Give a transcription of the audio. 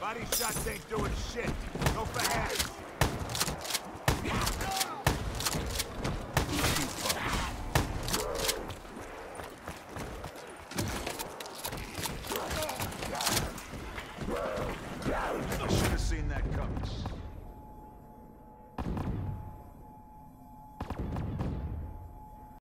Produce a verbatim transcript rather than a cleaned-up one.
Body shots ain't doing shit. Go for head.